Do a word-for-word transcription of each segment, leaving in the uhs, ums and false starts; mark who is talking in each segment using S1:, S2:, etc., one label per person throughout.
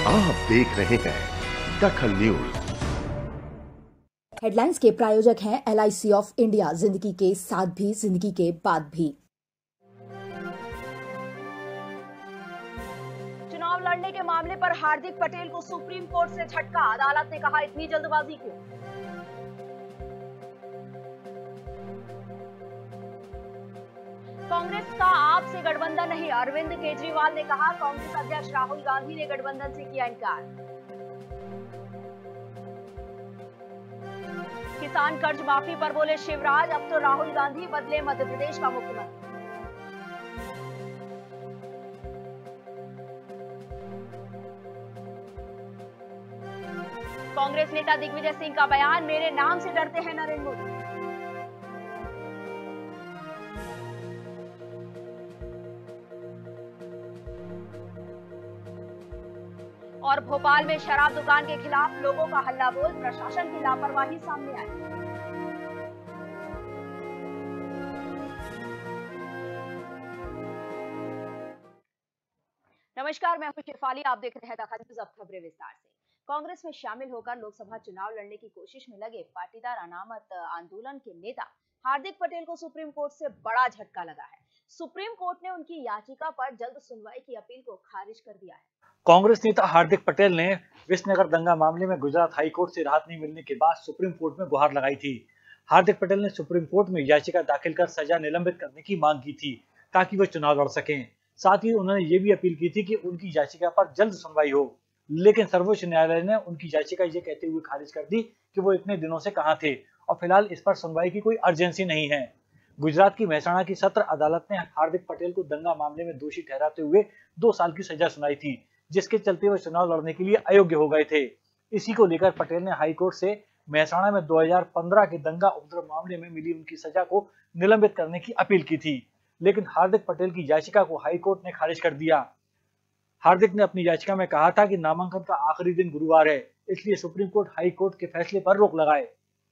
S1: आप देख रहे हैं दखल न्यूज।
S2: हेडलाइंस के प्रायोजक हैं L I C of India, जिंदगी के साथ भी जिंदगी के बाद भी।
S3: चुनाव लड़ने के मामले पर हार्दिक पटेल को सुप्रीम कोर्ट से झटका, अदालत ने कहा इतनी जल्दबाजी क्यों। कांग्रेस का आप से गठबंधन नहीं, अरविंद केजरीवाल ने कहा। कांग्रेस अध्यक्ष राहुल गांधी ने गठबंधन से किया इनकार। किसान कर्ज माफी पर बोले शिवराज, अब तो राहुल गांधी बदले मध्य प्रदेश का मुख्यमंत्री। कांग्रेस नेता दिग्विजय सिंह का बयान, मेरे नाम से डरते हैं नरेंद्र मोदी। और भोपाल में शराब दुकान के खिलाफ लोगों का हल्ला बोल, प्रशासन की लापरवाही सामने आई। नमस्कार, मैं हूं शेफाली, आप देख रहे हैं दखल न्यूज। अब खबरें विस्तार से। कांग्रेस में शामिल होकर लोकसभा चुनाव लड़ने की कोशिश में लगे पाटीदार अनामत आंदोलन के नेता हार्दिक पटेल को सुप्रीम कोर्ट से बड़ा झटका लगा है। सुप्रीम कोर्ट ने उनकी याचिका पर जल्द सुनवाई की अपील को खारिज कर दिया है।
S4: कांग्रेस नेता हार्दिक पटेल ने विसनगर दंगा मामले में गुजरात हाई कोर्ट से राहत नहीं मिलने के बाद सुप्रीम कोर्ट में गुहार लगाई थी। हार्दिक पटेल ने सुप्रीम कोर्ट में याचिका दाखिल कर सजा निलंबित करने की मांग की थी ताकि वो चुनाव लड़ सकें। साथ ही उन्होंने ये भी अपील की थी कि उनकी याचिका पर जल्द सुनवाई हो, लेकिन सर्वोच्च न्यायालय ने उनकी याचिका ये कहते हुए खारिज कर दी कि वो इतने दिनों से कहां थे और फिलहाल इस पर सुनवाई की कोई अर्जेंसी नहीं है। गुजरात की मेहसाणा की सत्र अदालत ने हार्दिक पटेल को दंगा मामले में दोषी ठहराते हुए दो साल की सजा सुनाई थी, जिसके चलते वो चुनाव लड़ने के लिए अयोग्य हो गए थे। इसी को लेकर पटेल ने हाईकोर्ट से मेहसाणा में दो हज़ार पंद्रह के दंगा उपद्रव मामले में मिली उनकी सजा को निलंबित करने की अपील की थी, लेकिन हार्दिक पटेल की याचिका को हाईकोर्ट ने खारिज कर दिया। हार्दिक ने अपनी याचिका में कहा था कि नामांकन का आखिरी दिन गुरुवार है, इसलिए सुप्रीम कोर्ट हाई कोर्ट के फैसले पर रोक लगाए।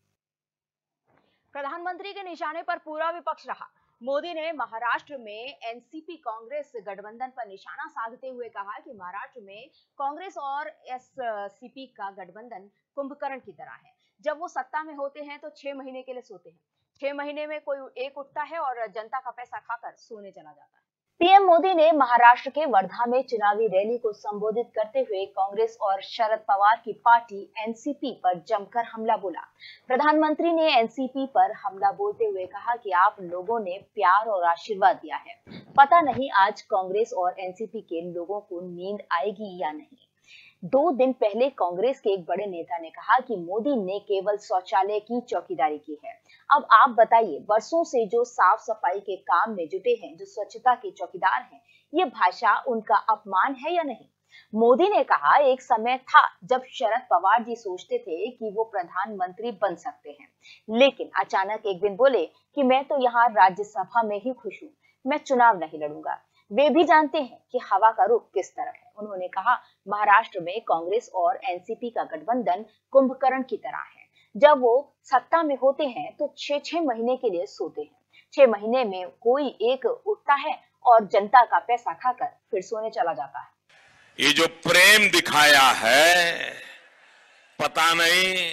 S3: प्रधानमंत्री के निशाने पर पूरा विपक्ष रहा। मोदी ने महाराष्ट्र में एन सी पी कांग्रेस गठबंधन पर निशाना साधते हुए कहा कि महाराष्ट्र में कांग्रेस और एस सी पी का गठबंधन कुंभकर्ण की तरह है। जब वो सत्ता में होते हैं तो छह महीने के लिए सोते हैं, छह महीने में कोई एक उठता है और जनता का पैसा खाकर सोने चला जाता है। पीएम मोदी ने महाराष्ट्र के वर्धा में चुनावी रैली को संबोधित करते हुए कांग्रेस और शरद पवार की पार्टी एन सी पी पर जमकर हमला बोला। प्रधानमंत्री ने एन सी पी पर हमला बोलते हुए कहा कि आप लोगों ने प्यार और आशीर्वाद दिया है, पता नहीं आज कांग्रेस और एन सी पी के लोगों को नींद आएगी या नहीं। दो दिन पहले कांग्रेस के एक बड़े नेता ने कहा कि मोदी ने केवल शौचालय की चौकीदारी की है। अब आप बताइए, बरसों से जो साफ सफाई के काम में जुटे हैं, जो स्वच्छता के चौकीदार हैं, ये भाषा उनका अपमान है या नहीं। मोदी ने कहा एक समय था जब शरद पवार जी सोचते थे कि वो प्रधानमंत्री बन सकते हैं, लेकिन अचानक एक दिन बोले कि मैं तो यहाँ राज्यसभा में ही खुश हूँ, मैं चुनाव नहीं लड़ूंगा। वे भी जानते हैं कि हवा का रुख किस तरफ है। उन्होंने कहा महाराष्ट्र में कांग्रेस और एन सी पी का गठबंधन कुंभकर्ण की तरह है। जब वो सत्ता में होते हैं तो छह छह महीने के लिए सोते हैं, छह महीने में कोई एक उठता है और जनता का पैसा खाकर फिर सोने चला जाता है।
S5: ये जो प्रेम दिखाया है, पता नहीं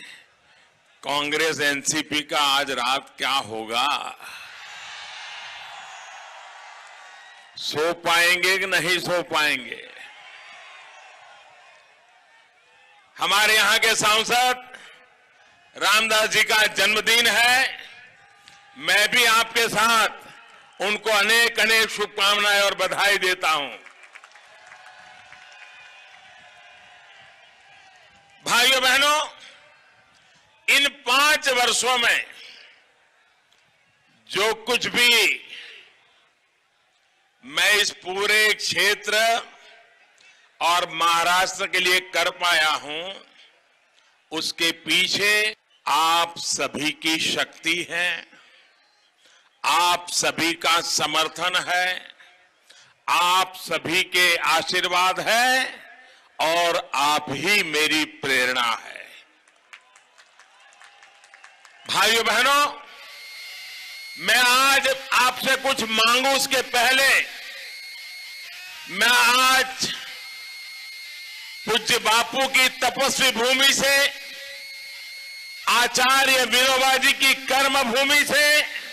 S5: कांग्रेस एन सी पी का आज रात क्या होगा, सो पाएंगे कि नहीं सो पाएंगे। हमारे यहां के सांसद रामदास जी का जन्मदिन है, मैं भी आपके साथ उनको अनेक अनेक शुभकामनाएं और बधाई देता हूं। भाइयों बहनों, इन पांच वर्षों में जो कुछ भी मैं इस पूरे क्षेत्र और महाराष्ट्र के लिए कर पाया हूं, उसके पीछे आप सभी की शक्ति है, आप सभी का समर्थन है, आप सभी के आशीर्वाद है और आप ही मेरी प्रेरणा है। भाइयों बहनों, मैं आज आपसे कुछ मांगू उसके पहले मैं आज पूज्य बापू की तपस्वी भूमि से, आचार्य विनोबा जी की कर्म भूमि से,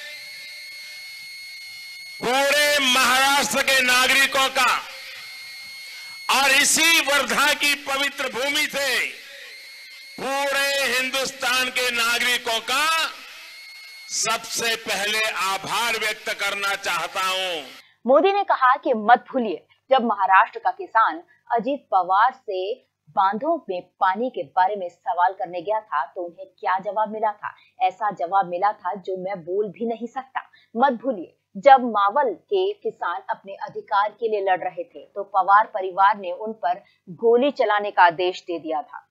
S5: पूरे महाराष्ट्र के नागरिकों का और इसी वर्धा की पवित्र भूमि से पूरे हिंदुस्तान के नागरिकों का सबसे पहले आभार व्यक्त करना चाहता हूं।
S3: मोदी ने कहा कि मत भूलिए, जब महाराष्ट्र का किसान अजीत पवार से बांधों में पानी के बारे में सवाल करने गया था तो उन्हें क्या जवाब मिला था। ऐसा जवाब मिला था जो मैं बोल भी नहीं सकता। मत भूलिए, जब मावल के किसान अपने अधिकार के लिए लड़ रहे थे तो पवार परिवार ने उन पर गोली चलाने का आदेश दे दिया था।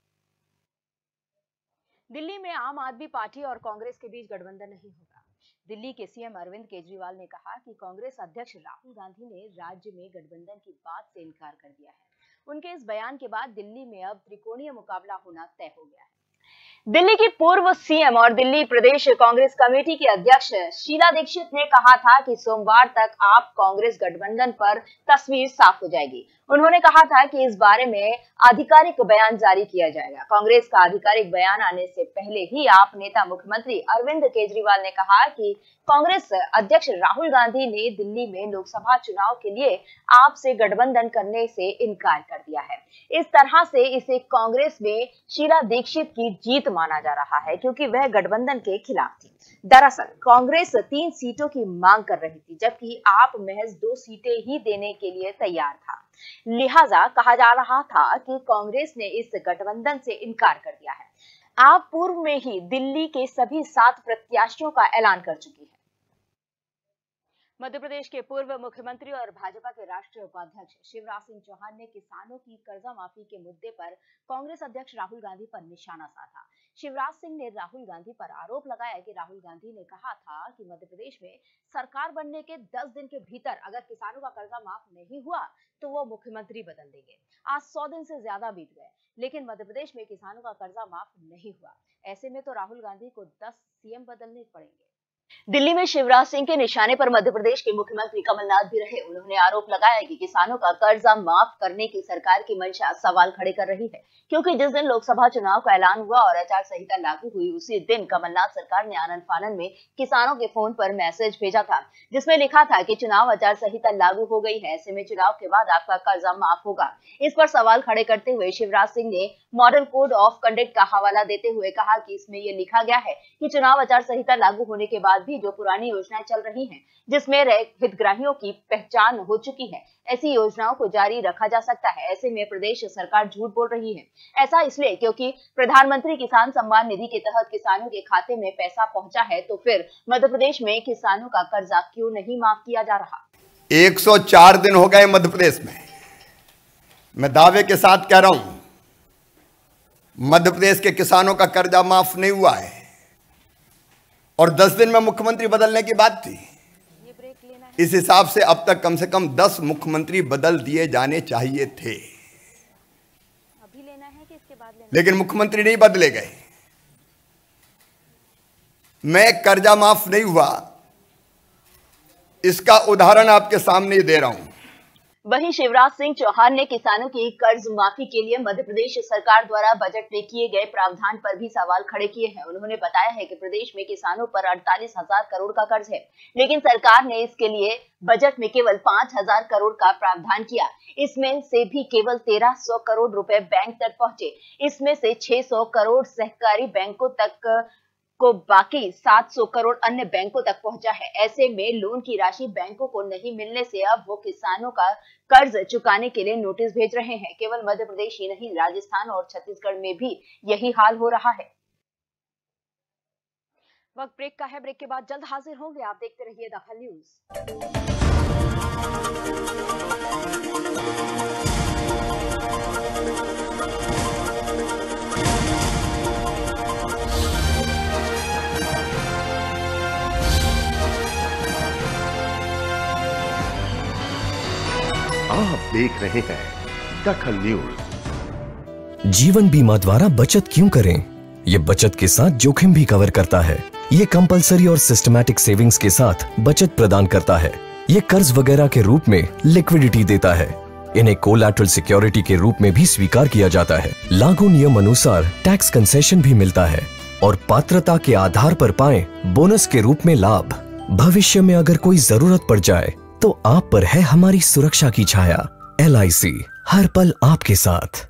S3: दिल्ली में आम आदमी पार्टी और कांग्रेस के बीच गठबंधन नहीं होगा। दिल्ली के सीएम अरविंद केजरीवाल ने कहा कि कांग्रेस अध्यक्ष राहुल गांधी ने राज्य में गठबंधन की बात से इनकार कर दिया है। उनके इस बयान के बाद दिल्ली में अब त्रिकोणीय मुकाबला होना तय हो गया है। दिल्ली की पूर्व सीएम और दिल्ली प्रदेश कांग्रेस कमेटी की अध्यक्ष शीला दीक्षित ने कहा था कि सोमवार तक आप कांग्रेस गठबंधन पर तस्वीर साफ हो जाएगी। उन्होंने कहा था कि इस बारे में आधिकारिक बयान जारी किया जाएगा। कांग्रेस का आधिकारिक बयान आने से पहले ही आप नेता मुख्यमंत्री अरविंद केजरीवाल ने कहा कि कांग्रेस अध्यक्ष राहुल गांधी ने दिल्ली में लोकसभा चुनाव के लिए आपसे गठबंधन करने से इनकार कर दिया है। इस तरह से इसे कांग्रेस में शीला दीक्षित की जीत माना जा रहा है क्योंकि वह गठबंधन के खिलाफ थी। दरअसल कांग्रेस तीन सीटों की मांग कर रही थी जबकि आप महज दो सीटें ही देने के लिए तैयार था। लिहाजा कहा जा रहा था कि कांग्रेस ने इस गठबंधन से इनकार कर दिया है। आप पूर्व में ही दिल्ली के सभी सात प्रत्याशियों का ऐलान कर चुकी है। मध्य प्रदेश के पूर्व मुख्यमंत्री और भाजपा के राष्ट्रीय उपाध्यक्ष शिवराज सिंह चौहान ने किसानों की कर्जा माफी के मुद्दे पर कांग्रेस अध्यक्ष राहुल गांधी पर निशाना साधा। शिवराज सिंह ने राहुल गांधी पर आरोप लगाया कि राहुल गांधी ने कहा था कि मध्य प्रदेश में सरकार बनने के दस दिन के भीतर अगर किसानों का कर्जा माफ नहीं हुआ तो वो मुख्यमंत्री बदल देंगे। आज सौ दिन से ज्यादा बीत गए लेकिन मध्य प्रदेश में किसानों का कर्जा माफ नहीं हुआ। ऐसे में तो राहुल गांधी को दस सीएम बदलने पड़ेंगे। दिल्ली में शिवराज सिंह के निशाने पर मध्य प्रदेश के मुख्यमंत्री कमलनाथ भी रहे। उन्होंने आरोप लगाया कि किसानों का कर्जा माफ करने की सरकार की मंशा सवाल खड़े कर रही है क्योंकि जिस दिन लोकसभा चुनाव का ऐलान हुआ और आचार संहिता लागू हुई उसी दिन कमलनाथ सरकार ने आनन फानन में किसानों के फोन पर मैसेज भेजा था जिसमें लिखा था कि चुनाव आचार संहिता लागू हो गई है, ऐसे में चुनाव के बाद आपका कर्जा माफ होगा। इस पर सवाल खड़े करते हुए शिवराज सिंह ने मॉडल कोड ऑफ कंडक्ट का हवाला देते हुए कहा कि इसमें यह लिखा गया है कि चुनाव आचार संहिता लागू होने के बाद भी जो पुरानी योजनाएं चल रही हैं, जिसमें हितग्राहियों की पहचान हो चुकी है, ऐसी योजनाओं को जारी रखा जा सकता है। ऐसे में प्रदेश सरकार झूठ बोल रही है। ऐसा इसलिए क्योंकि प्रधानमंत्री किसान सम्मान निधि के तहत किसानों के खाते में पैसा पहुंचा है, तो फिर मध्य प्रदेश में किसानों का कर्जा क्यों नहीं माफ किया जा रहा?
S6: एक सौ चार दिन हो गए मध्य प्रदेश में। मैं दावे के साथ कह रहा हूं, मध्य प्रदेश के किसानों का कर्जा माफ नहीं हुआ है और दस दिन में मुख्यमंत्री बदलने की बात थी। इस हिसाब से अब तक कम से कम दस मुख्यमंत्री बदल दिए जाने चाहिए थे,
S3: अभी लेना है कि इसके बाद लेना?
S6: लेकिन मुख्यमंत्री नहीं बदले गए। मैं कर्जा माफ नहीं हुआ इसका उदाहरण आपके सामने दे रहा हूं।
S3: वहीं शिवराज सिंह चौहान ने किसानों की कर्ज माफी के लिए मध्य प्रदेश सरकार द्वारा बजट में किए गए प्रावधान पर भी सवाल खड़े किए हैं। उन्होंने बताया है कि प्रदेश में किसानों पर अड़तालीस हजार करोड़ का कर्ज है, लेकिन सरकार ने इसके लिए बजट में केवल पांच हजार करोड़ का प्रावधान किया। इसमें से भी केवल तेरह सौ करोड़ रुपए बैंक तक पहुंचे। इसमें से छह सौ करोड़ सहकारी बैंकों तक को बाकी सात सौ करोड़ अन्य बैंकों तक पहुंचा है। ऐसे में लोन की राशि बैंकों को नहीं मिलने से अब वो किसानों का कर्ज चुकाने के लिए नोटिस भेज रहे हैं। केवल मध्य प्रदेश ही नहीं, राजस्थान और छत्तीसगढ़ में भी यही हाल हो रहा है। वक्त ब्रेक का है, ब्रेक के बाद जल्द हाजिर होंगे। आप देखते रहिए दखल न्यूज।
S1: आप देख रहे हैं दखल न्यूज।
S7: जीवन बीमा द्वारा बचत क्यों करें? ये बचत के साथ जोखिम भी कवर करता है। ये कंपलसरी और सिस्टमैटिक सेविंग्स के साथ बचत प्रदान करता है। ये कर्ज वगैरह के रूप में लिक्विडिटी देता है। इन्हें कोलैटरल सिक्योरिटी के रूप में भी स्वीकार किया जाता है। लागू नियम अनुसार टैक्स कंसेशन भी मिलता है और पात्रता के आधार पर पाएं बोनस के रूप में लाभ। भविष्य में अगर कोई जरूरत पड़ जाए तो आप पर है हमारी सुरक्षा की छाया। एल आई सी, हर पल आपके साथ।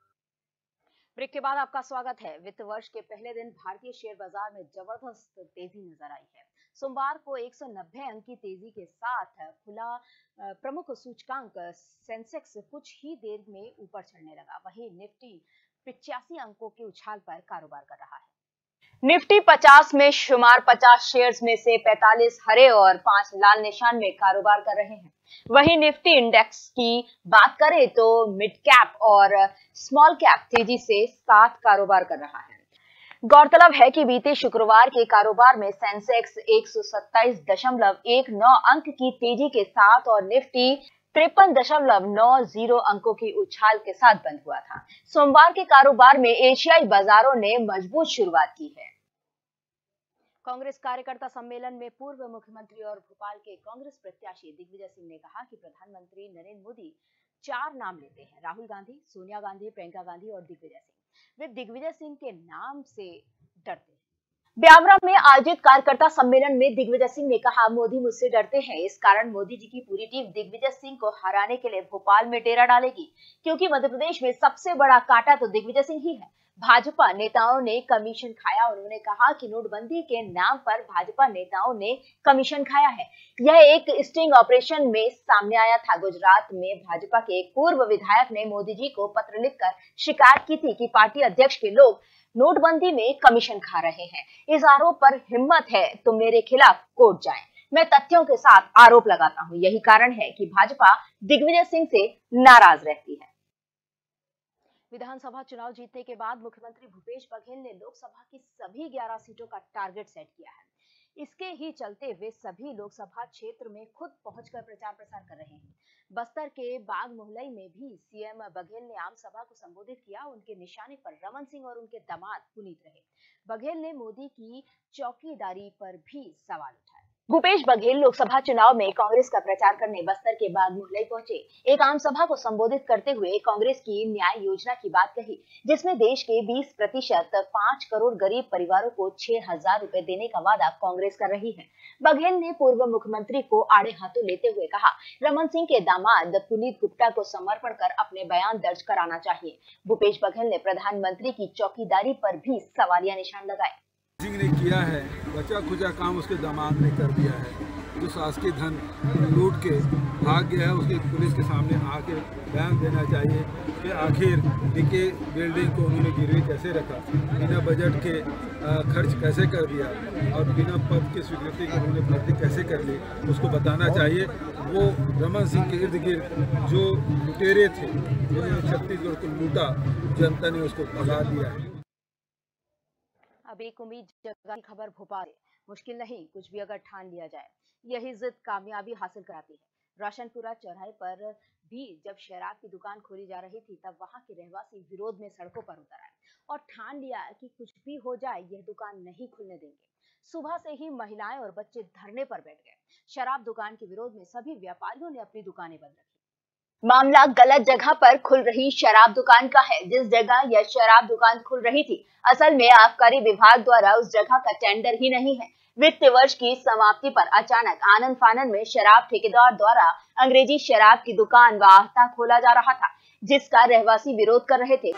S3: ब्रेक के बाद आपका स्वागत है। वित्त वर्ष के पहले दिन भारतीय शेयर बाजार में जबरदस्त तेजी नजर आई है। सोमवार को एक सौ नब्बे अंक की तेजी के साथ खुला प्रमुख सूचकांक सेंसेक्स कुछ ही देर में ऊपर चढ़ने लगा। वहीं निफ्टी पिचासी अंकों के उछाल पर कारोबार कर रहा है। निफ्टी पचास में शुमार पचास शेयर्स में से पैंतालीस हरे और पांच लाल निशान में कारोबार कर रहे हैं। वहीं निफ्टी इंडेक्स की बात करें तो मिड कैप और स्मॉल कैप तेजी से साथ कारोबार कर रहा है। गौरतलब है कि बीते शुक्रवार के कारोबार में सेंसेक्स एक सौ सत्ताईस दशमलव एक नौ अंक की तेजी के साथ और निफ्टी तिरपन दशमलव नौ जीरो अंकों की उछाल के साथ बंद हुआ था। सोमवार के कारोबार में एशियाई बाजारों ने मजबूत शुरुआत की है। कांग्रेस कार्यकर्ता सम्मेलन में पूर्व मुख्यमंत्री और भोपाल के कांग्रेस प्रत्याशी दिग्विजय सिंह ने कहा कि प्रधानमंत्री नरेंद्र मोदी चार नाम लेते हैं, राहुल गांधी, सोनिया गांधी, प्रियंका गांधी और दिग्विजय सिंह। वे दिग्विजय सिंह के नाम से डरते हैं। ब्यावरा में आयोजित कार्यकर्ता सम्मेलन में दिग्विजय सिंह ने कहा, मोदी मुझसे डरते हैं, इस कारण मोदी जी की पूरी टीम दिग्विजय सिंह को हराने के लिए भोपाल में डेरा डालेगी, क्योंकि मध्य प्रदेश में सबसे बड़ा कांटा तो दिग्विजय सिंह ही है। भाजपा नेताओं ने कमीशन खाया। उन्होंने कहा कि नोटबंदी के नाम पर भाजपा नेताओं ने कमीशन खाया है। यह एक स्टिंग ऑपरेशन में सामने आया था। गुजरात में भाजपा के एक पूर्व विधायक ने मोदी जी को पत्र लिखकर शिकायत की थी कि पार्टी अध्यक्ष के लोग नोटबंदी में कमीशन खा रहे हैं। इस आरोप पर हिम्मत है तो मेरे खिलाफ कोर्ट जाएं। मैं तथ्यों के साथ आरोप लगाता हूं। यही कारण है कि भाजपा दिग्विजय सिंह से नाराज रहती है। विधानसभा चुनाव जीतने के बाद मुख्यमंत्री भूपेश बघेल ने लोकसभा की सभी ग्यारह सीटों का टारगेट सेट किया है। इसके ही चलते वे सभी लोकसभा क्षेत्र में खुद पहुंचकर प्रचार प्रसार कर रहे हैं। बस्तर के बाग मोहल्लाई में भी सीएम बघेल ने आम सभा को संबोधित किया। उनके निशाने पर रमन सिंह और उनके दामाद पुनीत रहे। बघेल ने मोदी की चौकीदारी पर भी सवाल उठाए। भूपेश बघेल लोकसभा चुनाव में कांग्रेस का प्रचार करने बस्तर के बाग मोहल्लाई पहुंचे। एक आम सभा को संबोधित करते हुए कांग्रेस की न्याय योजना की बात कही, जिसमें देश के बीस प्रतिशत पांच करोड़ गरीब परिवारों को छह हजार रुपए देने का वादा कांग्रेस कर रही है। बघेल ने पूर्व मुख्यमंत्री को आड़े हाथों लेते हुए कहा, रमन सिंह के दामाद पुनीत गुप्ता को समर्पण कर अपने बयान दर्ज कराना चाहिए। भूपेश बघेल ने प्रधानमंत्री की चौकीदारी पर भी सवालिया निशान लगाए।
S8: सिंह ने किया है, बचा खुचा काम उसके दामाद ने कर दिया है। जो शासकीय धन लूट के भाग गया है, उसके पुलिस के सामने आके बयान देना चाहिए कि आखिर डीके बिल्डिंग को उन्होंने गिरवी कैसे रखा, बिना बजट के खर्च कैसे कर दिया और बिना पद की स्वीकृति के उन्होंने भर्ती कैसे कर ली, उसको बताना चाहिए। वो रमन सिंह के इर्द गिर्द जो लुटेरे थे, जिन्होंने छत्तीसगढ़ को लूटा, जनता ने उसको भगा दिया है।
S3: अब एक उम्मीद जगह की खबर भोपाल। मुश्किल नहीं, कुछ भी अगर ठान लिया जाए, यही जिद कामयाबी हासिल कराती है। रोशनपुरा चौराहे पर भी जब शराब की दुकान खोली जा रही थी, तब वहां के रहवासी विरोध में सड़कों पर उतर आए और ठान लिया कि कुछ भी हो जाए यह दुकान नहीं खुलने देंगे। सुबह से ही महिलाएं और बच्चे धरने पर बैठ गए। शराब दुकान के विरोध में सभी व्यापारियों ने अपनी दुकानें बंद रखी। मामला गलत जगह पर खुल रही शराब दुकान का है। जिस जगह यह शराब दुकान खुल रही थी, असल में आबकारी विभाग द्वारा उस जगह का टेंडर ही नहीं है। वित्त वर्ष की समाप्ति पर अचानक आनन फानन में शराब ठेकेदार द्वारा अंग्रेजी शराब की दुकान व आहता खोला जा रहा था, जिसका रहवासी विरोध कर रहे थे।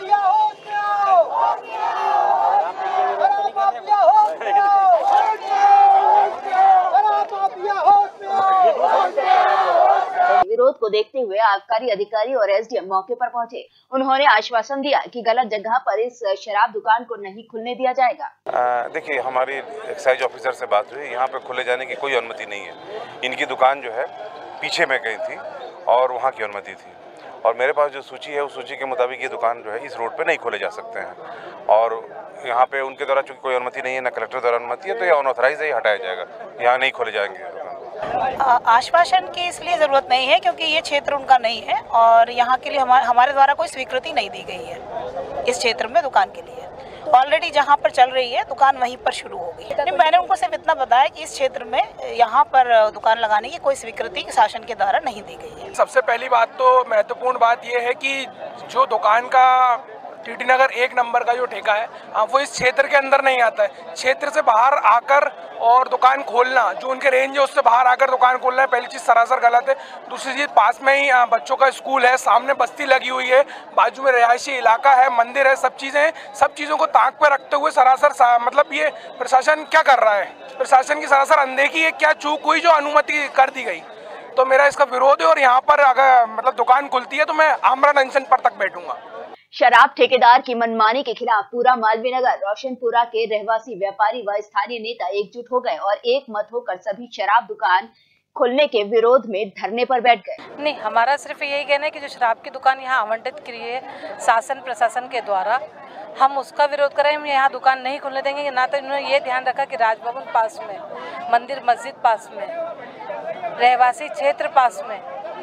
S3: विरोध को देखते हुए आबकारी अधिकारी और एसडीएम मौके पर पहुंचे। उन्होंने आश्वासन दिया कि गलत जगह पर इस शराब दुकान को नहीं खुलने दिया जाएगा।
S9: देखिए, हमारी एक्साइज ऑफिसर से बात हुई, यहाँ पे खुले जाने की कोई अनुमति नहीं है। इनकी दुकान जो है पीछे में गई थी और वहाँ की अनुमति थी, और मेरे पास जो सूची है उस सूची के मुताबिक ये दुकान जो है इस रोड पे नहीं खोले जा सकते हैं। और यहाँ पे उनके द्वारा चूँकि कोई अनुमति नहीं है, ना कलेक्टर द्वारा अनुमति है, तो ये अनऑथराइज है, हटाया जाएगा। यहाँ नहीं खोले जाएंगे।
S10: आश्वासन की इसलिए ज़रूरत नहीं है क्योंकि ये क्षेत्र उनका नहीं है और यहाँ के लिए हमारे हमारे द्वारा कोई स्वीकृति नहीं दी गई है इस क्षेत्र में दुकान के लिए। ऑलरेडी जहाँ पर चल रही है दुकान वहीं पर शुरू हो गई है। मैंने उनको सिर्फ इतना बताया कि इस क्षेत्र में यहाँ पर दुकान लगाने की कोई स्वीकृति शासन के द्वारा नहीं दी गई है।
S11: सबसे पहली बात तो महत्वपूर्ण बात यह है कि जो दुकान का टीटी नगर एक नंबर का जो ठेका है वो इस क्षेत्र के अंदर नहीं आता है। क्षेत्र से बाहर आकर और दुकान खोलना, जो उनके रेंज है उससे बाहर आकर दुकान खोलना है, पहली चीज़ सरासर गलत है। दूसरी चीज़, पास में ही बच्चों का स्कूल है, सामने बस्ती लगी हुई है, बाजू में रिहायशी इलाका है, मंदिर है, सब चीज़ें हैं। सब चीज़ों को ताक पर रखते हुए सरासर मतलब ये प्रशासन क्या कर रहा है? प्रशासन की सरासर अनदेखी है। क्या चूक हुई जो अनुमति कर दी गई? तो मेरा इसका विरोध है और यहाँ पर अगर मतलब दुकान खुलती है तो मैं आमरण अनशन पर तक बैठूंगा।
S3: शराब ठेकेदार की मनमानी के खिलाफ पूरा मालवीय नगर रोशनपुरा के रहवासी, व्यापारी व स्थानीय नेता एकजुट हो गए और एक मत होकर सभी शराब दुकान खोलने के विरोध में धरने पर बैठ गए।
S12: नहीं, हमारा सिर्फ यही कहना है कि जो शराब की दुकान यहाँ आवंटित की है शासन प्रशासन के द्वारा, हम उसका विरोध करें। हम यहाँ दुकान नहीं खुलने देंगे। ना तो इन्होंने ये ध्यान रखा कि राजभवन पास में, मंदिर मस्जिद पास में, रहवासी क्षेत्र पास में,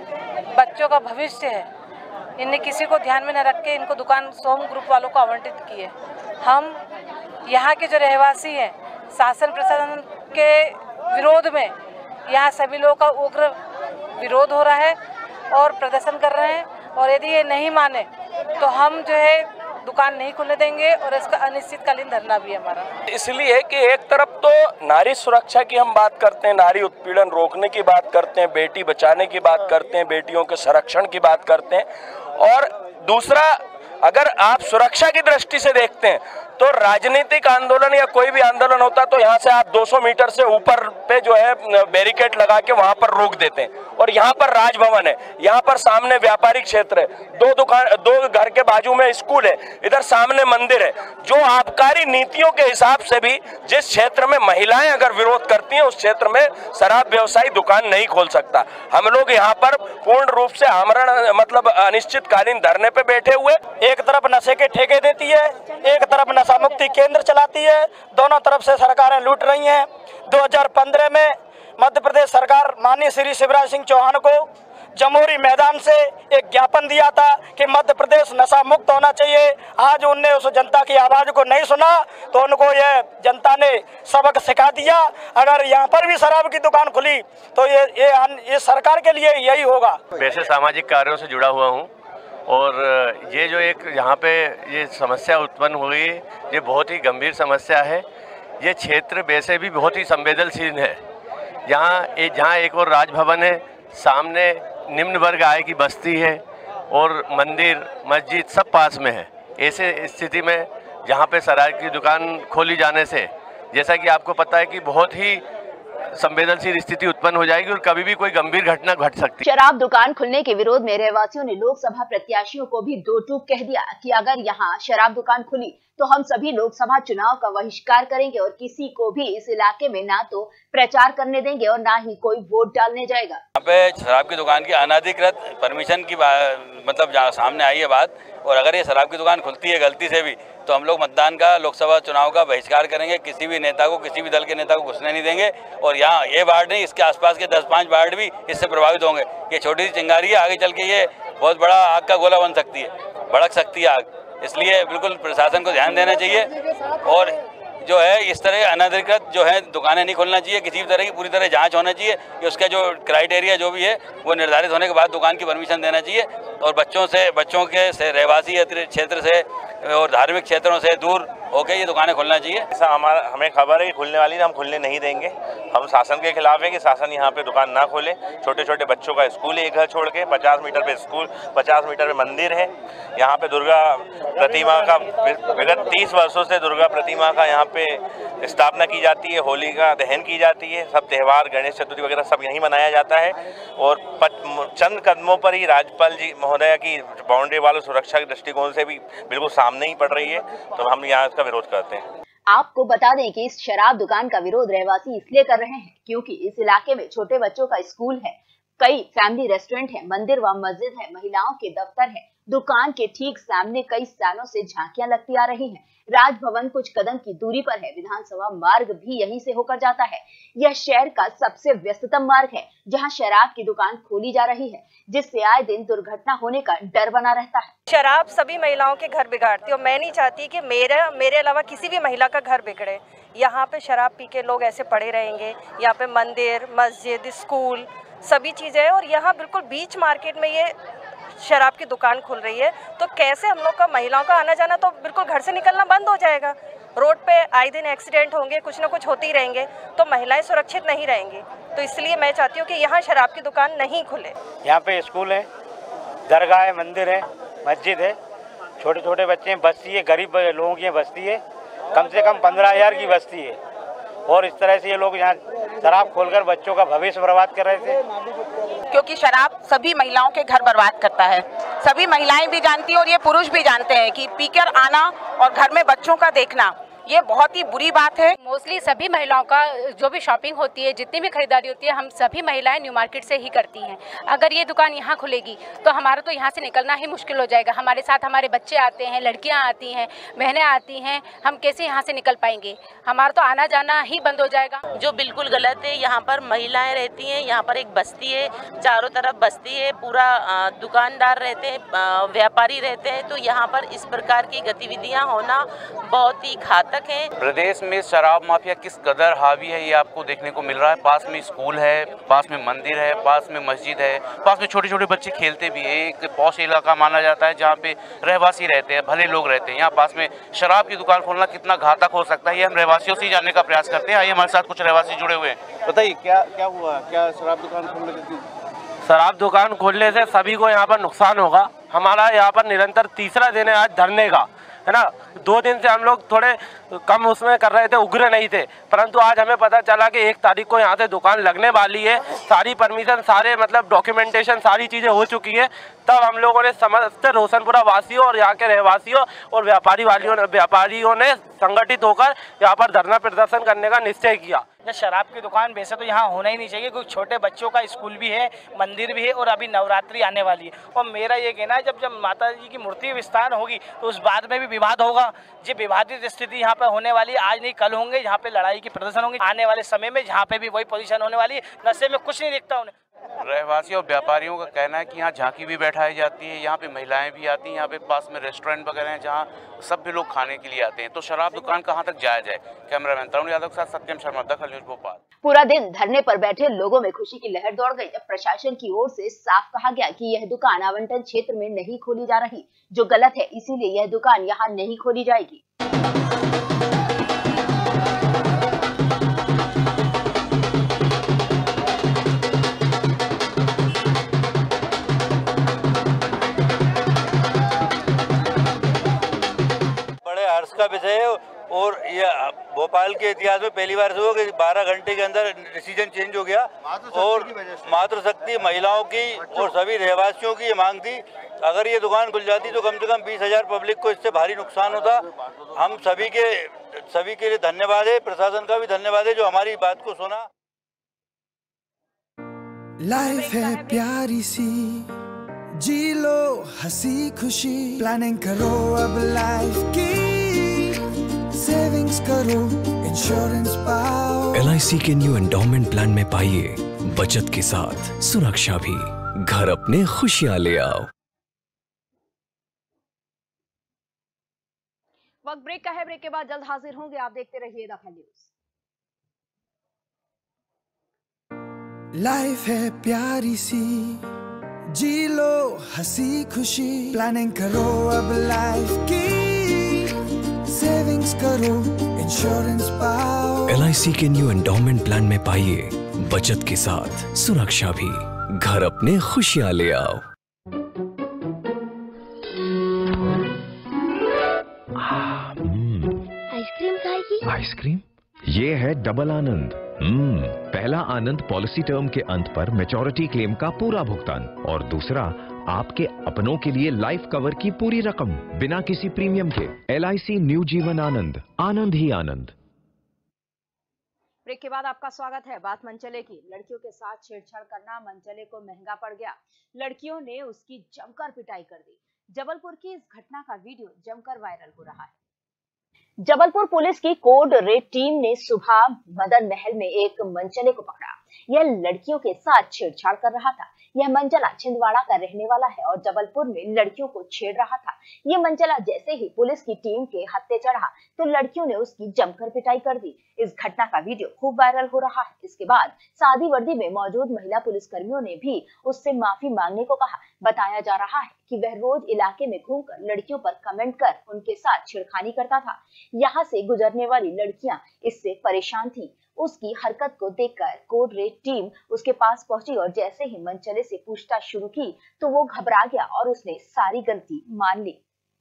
S12: बच्चों का भविष्य है, इन्हें किसी को ध्यान में न रख के इनको दुकान सोम ग्रुप वालों को आवंटित की है। हम यहाँ के जो रहवासी हैं, शासन प्रशासन के विरोध में यहाँ सभी लोगों का उग्र विरोध हो रहा है और प्रदर्शन कर रहे हैं। और यदि ये नहीं माने तो हम जो है दुकान नहीं खुलने देंगे और इसका अनिश्चितकालीन धरना भी हमारा।
S13: इसलिए कि एक तरफ तो नारी सुरक्षा की हम बात करते हैं, नारी उत्पीड़न रोकने की बात करते हैं, बेटी बचाने की बात करते हैं, बेटियों के संरक्षण की बात करते हैं, और दूसरा अगर आप सुरक्षा की दृष्टि से देखते हैं तो राजनीतिक आंदोलन या कोई भी आंदोलन होता तो यहाँ से आप दो सौ मीटर से ऊपर पे जो है बैरिकेड लगा के वहाँ पर रोक देते हैं। और यहाँ पर राजभवन है, यहाँ पर सामने व्यापारिक क्षेत्र है, दो दुकान दो घर के बाजू में स्कूल है, इधर सामने मंदिर है। जो आबकारी नीतियों के हिसाब से भी जिस क्षेत्र में महिलाएं अगर विरोध करती हैं उस क्षेत्र में शराब व्यवसायी दुकान नहीं खोल सकता। हम लोग यहाँ पर पूर्ण रूप से आमरण मतलब अनिश्चितकालीन धरने पे बैठे हुए।
S14: एक तरफ नशे के ठेके देती है, एक तरफ नशा मुक्ति केंद्र चलाती है, दोनों तरफ से सरकारें लूट रही हैं। दो हज़ार पंद्रह में मध्य प्रदेश सरकार माननीय श्री शिवराज सिंह चौहान को जमहूरी मैदान से एक ज्ञापन दिया था कि मध्य प्रदेश नशा मुक्त होना चाहिए। आज उनने उस जनता की आवाज को नहीं सुना तो उनको यह जनता ने सबक सिखा दिया। अगर यहाँ पर भी शराब की दुकान खुली तो ये ये, ये सरकार के लिए यही होगा।
S15: वैसे सामाजिक कार्यों से जुड़ा हुआ हूँ और ये जो एक यहाँ पे ये समस्या उत्पन्न हुई, ये बहुत ही गंभीर समस्या है। ये क्षेत्र वैसे भी बहुत ही संवेदनशील है। यहाँ एक जहाँ एक और राजभवन है, सामने निम्न वर्ग आय की बस्ती है और मंदिर मस्जिद सब पास में है। ऐसे स्थिति में जहाँ पे शराब की दुकान खोली जाने से जैसा कि आपको पता है कि बहुत ही संवेदनशील स्थिति उत्पन्न हो जाएगी और कभी भी कोई गंभीर घटना घट सकती है।
S3: शराब दुकान खुलने के विरोध में रहवासियों ने लोकसभा प्रत्याशियों को भी दो टूक कह दिया कि अगर यहाँ शराब दुकान खुली तो हम सभी लोकसभा चुनाव का बहिष्कार करेंगे और किसी को भी इस इलाके में ना तो प्रचार करने देंगे और ना ही कोई वोट डालने जाएगा।
S16: यहाँ पे शराब की दुकान की अनाधिकृत परमिशन की मतलब जहाँ सामने आई है बात, और अगर ये शराब की दुकान खुलती है गलती से भी तो हम लोग मतदान का, लोकसभा चुनाव का बहिष्कार करेंगे। किसी भी नेता को, किसी भी दल के नेता को घुसने नहीं देंगे। और यहाँ ये वार्ड नहीं, इसके आसपास के दस पाँच वार्ड भी इससे प्रभावित होंगे। ये छोटी सी चिंगारी है, आगे चल के ये बहुत बड़ा आग का गोला बन सकती है, भड़क सकती है आग। इसलिए बिल्कुल प्रशासन को ध्यान देना चाहिए और जो है इस तरह अनधिकृत जो है दुकानें नहीं खोलना चाहिए। किसी भी तरह की पूरी तरह जांच होना चाहिए कि उसका जो क्राइटेरिया जो भी है वो निर्धारित होने के बाद दुकान की परमिशन देना चाहिए। और बच्चों से बच्चों के से रहवासी क्षेत्र से और धार्मिक क्षेत्रों से दूर होकर ये दुकानें खोलना चाहिए।
S15: ऐसा हमारा हमें खबर है कि खुलने वाली हम खुलने नहीं देंगे। हम शासन के खिलाफ है कि शासन यहाँ पे दुकान ना खोले। छोटे छोटे बच्चों का स्कूल है, एक घर छोड़ के पचास मीटर पे स्कूल, पचास मीटर पे मंदिर है। यहाँ पे दुर्गा प्रतिमा का विगत तीस वर्षों से दुर्गा प्रतिमा का यहाँ पे स्थापना की जाती है, होली का दहन की जाती है, सब त्यौहार गणेश चतुर्थी वगैरह सब यहीं मनाया जाता है। और चंद कदमों पर ही राज्यपाल जी महोदया की बाउंड्री वालों सुरक्षा के दृष्टिकोण से भी बिल्कुल सामने ही पड़ रही है, तो हम यहाँ इसका विरोध करते हैं।
S3: आपको बता दें कि इस शराब दुकान का विरोध रहवासी इसलिए कर रहे हैं क्योंकि इस इलाके में छोटे बच्चों का स्कूल है, कई फैमिली रेस्टोरेंट है, मंदिर व मस्जिद है, महिलाओं के दफ्तर है। दुकान के ठीक सामने कई सालों से झांकियां लगती आ रही हैं। राजभवन कुछ कदम की दूरी पर है। विधानसभा मार्ग भी यहीं से होकर जाता है। यह शहर का सबसे व्यस्ततम मार्ग है, जहां शराब की दुकान खोली जा रही है, जिससे आए दिन दुर्घटना होने का डर बना रहता है।
S17: शराब सभी महिलाओं के घर बिगाड़ती है और मैं नहीं चाहती कि मेरा मेरे अलावा किसी भी महिला का घर बिगड़े। यहाँ पे शराब पी के लोग ऐसे पड़े रहेंगे। यहाँ पे मंदिर, मस्जिद, स्कूल सभी चीजें हैं और यहाँ बिल्कुल बीच मार्केट में ये शराब की दुकान खुल रही है। तो कैसे हम लोग का महिलाओं का आना जाना, तो बिल्कुल घर से निकलना बंद हो जाएगा। रोड पे आए दिन एक्सीडेंट होंगे, कुछ ना कुछ होते ही रहेंगे, तो महिलाएं सुरक्षित नहीं रहेंगी। तो इसलिए मैं चाहती हूँ कि यहाँ शराब की दुकान नहीं खुले।
S18: यहाँ पे स्कूल है, दरगाह है, मंदिर है, मस्जिद है, छोटे छोटे बच्चे हैं, बस्ती है, गरीब लोगों की बस्ती है, कम से कम पंद्रह हजार की बस्ती है। और इस तरह से ये लोग यहाँ शराब खोलकर बच्चों का भविष्य बर्बाद कर रहे थे।
S10: क्योंकि शराब सभी महिलाओं के घर बर्बाद करता है। सभी महिलाएं भी जानती हैं और ये पुरुष भी जानते हैं कि पीकर आना और घर में बच्चों का देखना ये बहुत ही बुरी बात है।
S19: मोस्टली सभी महिलाओं का जो भी शॉपिंग होती है, जितनी भी खरीदारी होती है, हम सभी महिलाएं न्यू मार्केट से ही करती हैं। अगर ये दुकान यहाँ खुलेगी तो हमारा तो यहाँ से निकलना ही मुश्किल हो जाएगा। हमारे साथ हमारे बच्चे आते हैं, लड़कियाँ आती हैं, बहनें आती हैं, हम कैसे यहाँ से निकल पाएंगे? हमारा तो आना जाना ही बंद हो जाएगा,
S20: जो बिल्कुल गलत है। यहाँ पर महिलाएं रहती हैं, यहाँ पर एक बस्ती है, चारों तरफ बस्ती है, पूरा दुकानदार रहते हैं, व्यापारी रहते हैं, तो यहाँ पर इस प्रकार की गतिविधियाँ होना बहुत ही घातक।
S9: प्रदेश में शराब माफिया किस कदर हावी है ये आपको देखने को मिल रहा है। पास में स्कूल है, पास में मंदिर है, पास में मस्जिद है, पास में छोटे छोटे बच्चे खेलते भी है। एक पौष इलाका माना जाता है जहाँ पे रहवासी रहते हैं, भले लोग रहते हैं। यहाँ पास में शराब की दुकान खोलना कितना घातक हो सकता है ये हम रहवासियों से ही जानने का प्रयास करते हैं। आइए हमारे साथ कुछ रहवासी जुड़े हुए हैं। बताइए क्या क्या हुआ, क्या शराब दुकान खोलने की?
S18: शराब दुकान खोलने से सभी को यहाँ पर नुकसान होगा। हमारा यहाँ पर निरंतर तीसरा दिन है आज धरने का, है ना। दो दिन से हम लोग थोड़े कम उसमें कर रहे थे, उग्र नहीं थे, परंतु आज हमें पता चला कि एक तारीख को यहाँ से दुकान लगने वाली है। सारी परमिशन, सारे मतलब डॉक्यूमेंटेशन, सारी चीज़ें हो चुकी है। तब हम लोगों ने समस्त रोशनपुरा वासियों और यहाँ के रहवासियों और व्यापारी वालियों व्यापारियों ने संगठित होकर यहाँ पर धरना प्रदर्शन करने का निश्चय किया।
S14: शराब की दुकान वैसे तो यहाँ होना ही नहीं चाहिए, क्योंकि छोटे बच्चों का स्कूल भी है, मंदिर भी है और अभी नवरात्रि आने वाली है। और मेरा ये कहना है जब जब माता जी की मूर्ति विस्तार होगी तो उस बाद में भी विवाद होगा। ये विवादित स्थिति यहाँ पे होने वाली है, आज नहीं कल होंगे, यहाँ पे लड़ाई की प्रदर्शन होंगे आने वाले समय में, जहाँ पे भी वही पोजीशन होने वाली है। नशे में कुछ नहीं दिखता उन्हें।
S9: रहवासियों और व्यापारियों का कहना है कि यहाँ झांकी भी बैठाई जाती है, यहाँ पे महिलाएं भी आती हैं, यहाँ पे पास में रेस्टोरेंट वगैरह हैं जहाँ सब भी लोग खाने के लिए आते हैं। तो शराब दुकान कहाँ तक जाया जाए? कैमरामैन तरुण यादव के साथ सत्यम शर्मा, दखल न्यूज भोपाल।
S3: पूरा दिन धरने पर बैठे लोगों में खुशी की लहर दौड़ गई जब प्रशासन की ओर से साफ कहा गया कि यह दुकान आवंटन क्षेत्र में नहीं खोली जा रही, जो गलत है, इसीलिए यह दुकान यहाँ नहीं खोली जाएगी।
S21: का विषय है और ये भोपाल के इतिहास में पहली बार हुआ कि बारह घंटे के अंदर डिसीजन चेंज हो गया। और मातृशक्ति महिलाओं की और सभी रहवासियों की ये मांग थी, अगर ये दुकान खुल जाती तो कम से कम बीस हजार पब्लिक को इससे भारी नुकसान होता। हम सभी के सभी के लिए धन्यवाद है, प्रशासन का भी धन्यवाद है जो हमारी बात को सुना।
S22: लाइफ है प्यारी सी, जी लो हंसी खुशी, प्लानिंग करो अब लाइफ की, सेविंग्स करो, इंश्योरेंस पाओ।
S7: एल आई सी के न्यू एंडोमेंट प्लान में पाइए बचत के साथ सुरक्षा भी। घर अपने खुशियां ले आओ।
S3: वक्त ब्रेक का है, ब्रेक के बाद जल्द हाजिर होंगे। आप देखते रहिए दखल न्यूज।
S22: लाइफ है प्यारी सी, जी लो हंसी खुशी, प्लानिंग करो अब लाइफ की, सेविंग्स करो, इंश्योरेंस पाओ।
S7: एल आई सी के न्यू एंडोमेंट प्लान में पाइए बचत के साथ सुरक्षा भी। घर अपने खुशियां ले आओ।
S23: आइसक्रीम खाएगी?
S24: आइसक्रीम? ये है डबल आनंद। हम्म, पहला आनंद पॉलिसी टर्म के अंत पर मैच्योरिटी क्लेम का पूरा भुगतान, और दूसरा आपके अपनों के लिए लाइफ कवर की पूरी रकम बिना किसी प्रीमियम के। L I C new Jeevan Anand, Anand he Anand.
S3: Break के बाद आपका स्वागत है। बात मनचले की। लड़कियों के साथ छेड़छाड़ करना मनचले को महंगा पड़ गया। लड़कियों ने उसकी जमकर पिटाई कर दी। जबलपुर की इस घटना का वीडियो जमकर वायरल हो रहा है। जबलपुर पुलिस की कोड रेड टीम ने सुबह मदन महल में एक मनचले को पकड़ा। यह लड़कियों के साथ छेड़छाड़ कर रहा था। यह मनचला छिंदवाड़ा का रहने वाला है और जबलपुर में लड़कियों को छेड़ रहा था। यह मनचला जैसे ही पुलिस की टीम के हत्थे चढ़ा तो लड़कियों ने उसकी जमकर पिटाई कर दी। इस घटना का वीडियो खूब वायरल हो रहा है। इसके बाद सादी वर्दी में मौजूद महिला पुलिसकर्मियों ने भी उससे माफी मांगने को कहा। बताया जा रहा है कि वह रोज इलाके में घूमकर लड़कियों पर कमेंट कर उनके साथ छेड़खानी करता था। यहाँ से गुजरने वाली लड़कियां इससे परेशान थी। उसकी हरकत को देखकर कोड रेड टीम उसके पास पहुंची और जैसे ही मनचले से पूछताछ शुरू की तो वो घबरा गया और उसने सारी गलती मान ली।